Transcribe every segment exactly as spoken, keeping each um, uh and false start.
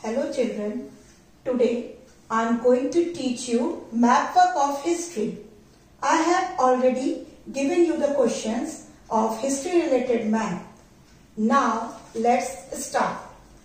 Hello children, today I am going to teach you map work of history. I have already given you the questions of history related map. Now let's start.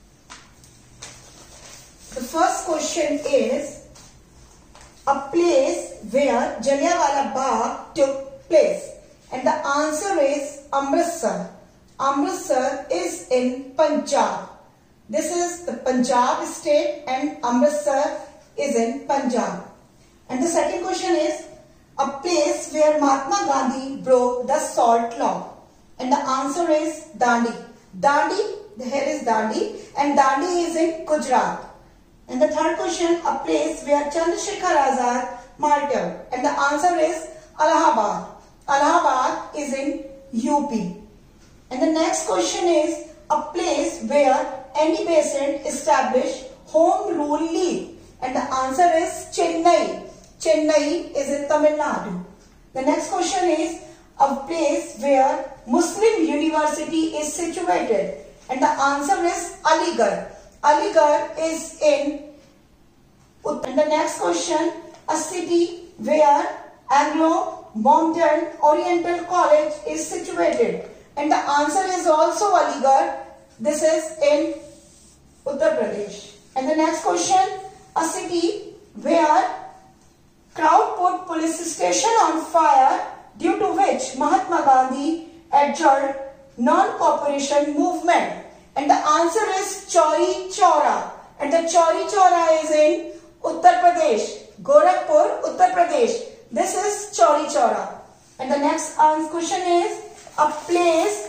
The first question is a place where Jallianwala Bagh took place, and the answer is Amritsar. Amritsar is in Punjab. This is the Punjab state and Amritsar is in Punjab. And the second question is a place where Mahatma Gandhi broke the salt law, and the answer is Dandi. Dandi, here is Dandi, and Dandi is in Gujarat. And the third question, a place where Chandrasekhar Azad martyred, and the answer is Allahabad. Allahabad is in U P. And the next question is a place where Annie Besant established Home Rule League, and the answer is Chennai. Chennai is in Tamil Nadu. The next question is a place where Muslim University is situated, and the answer is Aligarh. Aligarh is in Uttar. And the next question, a city where Anglo-Mountain Oriental College is situated, and the answer is also Aligarh. This is in Uttar Pradesh. And the next question, a city where crowd put police station on fire, due to which Mahatma Gandhi adjourned non-cooperation movement, and the answer is Chauri Chaura, and the Chauri Chaura is in Uttar Pradesh, Gorakhpur, Uttar Pradesh. This is Chauri Chaura. And the next question is a place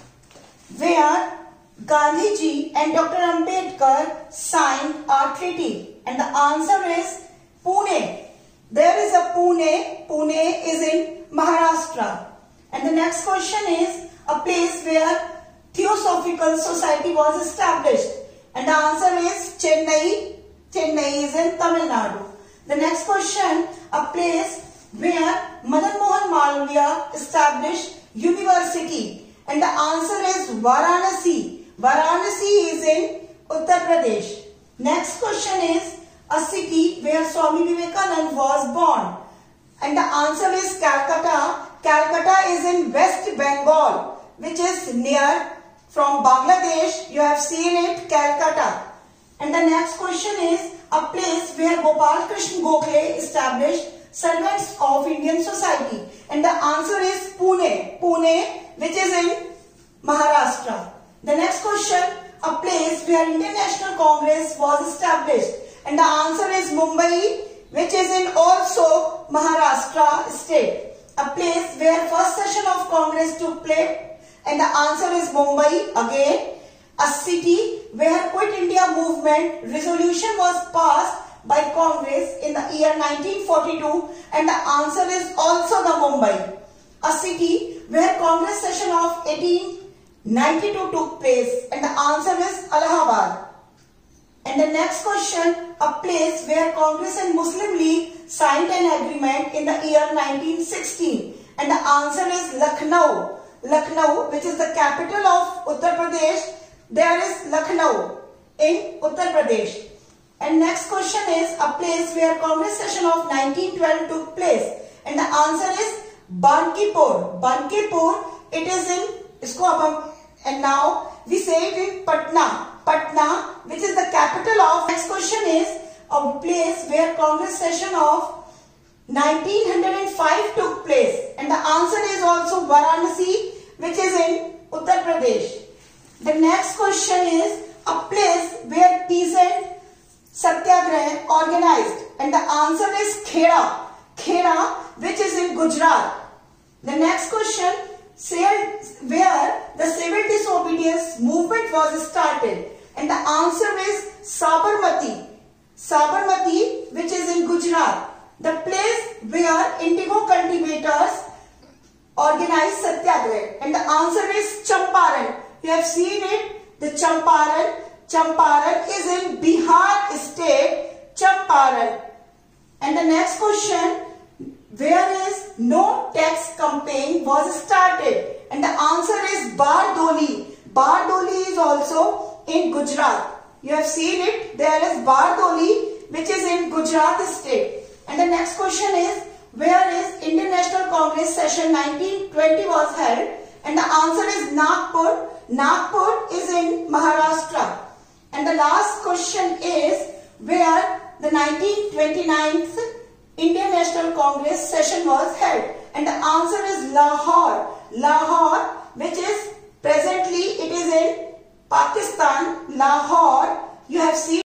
where Gandhiji and Doctor Ambedkar signed a treaty, and the answer is Pune. There is a Pune. Pune is in Maharashtra. And the next question is a place where Theosophical Society was established, and the answer is Chennai. Chennai is in Tamil Nadu. The next question, a place where Madan Mohan Malviya established university, and the answer is Varanasi. Varanasi is in Uttar Pradesh. Next question is a city where Swami Vivekananda was born, and the answer is Calcutta. Calcutta is in West Bengal, which is near from Bangladesh. You have seen it, Calcutta. And the next question is a place where Gopal Krishna Gokhale established Servants of Indian Society, and the answer is Pune. Pune, which is in Maharashtra. The next question, a place where Indian National Congress was established, and the answer is Mumbai, which is in also Maharashtra state. A place where first session of Congress took place, and the answer is Mumbai again. A city where Quit India movement resolution was passed by Congress in the year nineteen forty-two, and the answer is also the Mumbai. A city where Congress session of eighteen ninety-two took place, and the answer is Allahabad. And the next question, a place where Congress and Muslim League signed an agreement in the year nineteen sixteen, and the answer is Lucknow. Lucknow, which is the capital of Uttar Pradesh. There is Lucknow in Uttar Pradesh. And next question is a place where Congress session of nineteen twelve took place, and the answer is Bankipur. Bankipur, it is in isko ab and now we say it in Patna. Patna, which is the capital of. Next question is a place where Congress session of nineteen oh five took place, and the answer is also Varanasi, which is in Uttar Pradesh. The next question is a place where peasant Satyagraha organized, and the answer is Khera. Khera, which is in Gujarat. The next question, where the civil disobedience movement was started, and the answer is Sabarmati. Sabarmati, which is in Gujarat. The place where indigo cultivators organized Satyagraha, and the answer is Champaran. You have seen it, the Champaran. Champaran is in Bihar state, Champaran. And the next question, where is no tax campaign was started, and the answer is Bardoli. Bardoli is also in Gujarat. You have seen it. There is Bardoli, which is in Gujarat state. And the next question is, where is Indian National Congress session nineteen twenty was held? And the answer is Nagpur. Nagpur is in Maharashtra. And the last question is, where the nineteen twenty-nine Indian National Congress session was held? And the answer is Lahore. Lahore, which is presently it is in Pakistan. Lahore, you have seen